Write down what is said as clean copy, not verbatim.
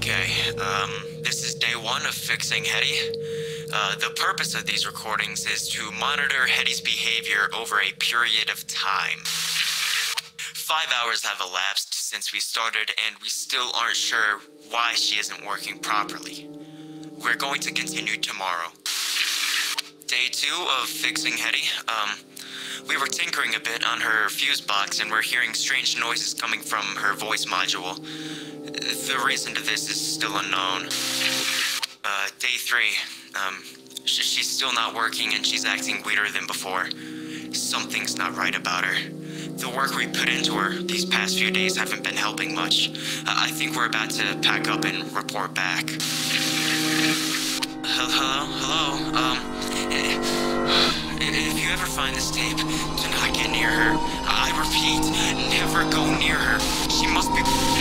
Okay, this is day one of fixing Hetty. The purpose of these recordings is to monitor Hetty's behavior over a period of time. 5 hours have elapsed since we started, and we still aren't sure why she isn't working properly. We're going to continue tomorrow. Day 2 of fixing Hetty. We were tinkering a bit on her fuse box, and we're hearing strange noises coming from her voice module. The reason to this is still unknown. Day 3. She's still not working, and she's acting weirder than before. Something's not right about her. The work we put into her these past few days haven't been helping much. I think we're about to pack up and report back. Hello? If you ever find this tape, do not get near her. I repeat, never go near her. She must be